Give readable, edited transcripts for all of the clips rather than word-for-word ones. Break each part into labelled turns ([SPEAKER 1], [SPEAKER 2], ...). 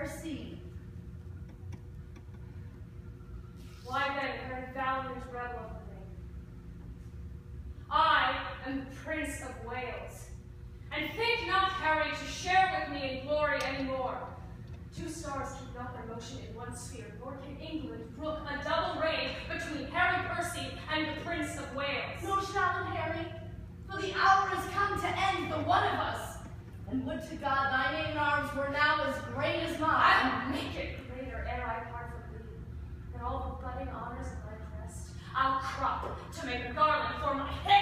[SPEAKER 1] Percy.
[SPEAKER 2] Why then, very valiant rebel of the name? I am the Prince of Wales, and think not, Harry, to share with me in glory any more. 2 stars keep not their motion in one sphere, nor can England brook a double reign between Harry Percy and the Prince of Wales.
[SPEAKER 1] Nor shall it, Harry, for the hour is come to end the one of us. And would to God thy name and arms were now as great as mine.
[SPEAKER 2] I'll make it greater ere I part from thee, and all the budding honors of my crest I'll crop to make a garland for my head.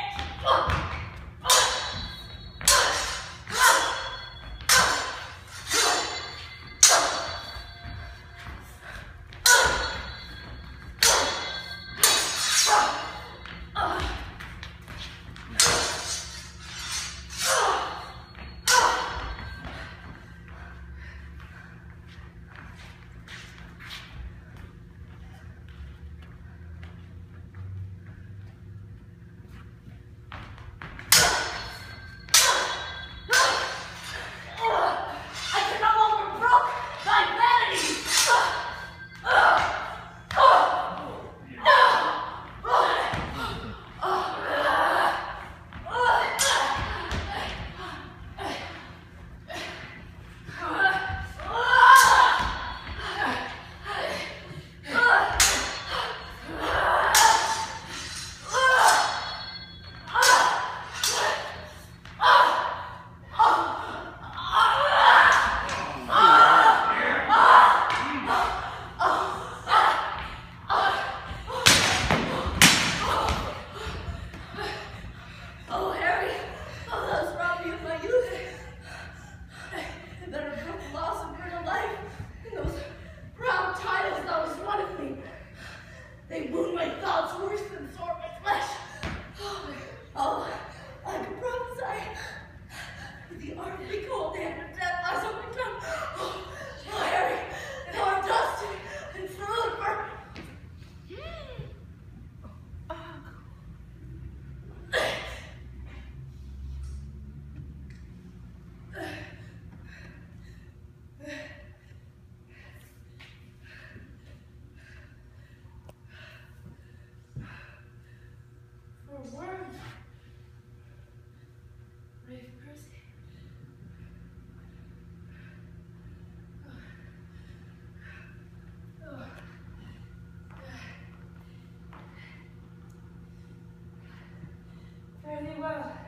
[SPEAKER 2] Fare thee well.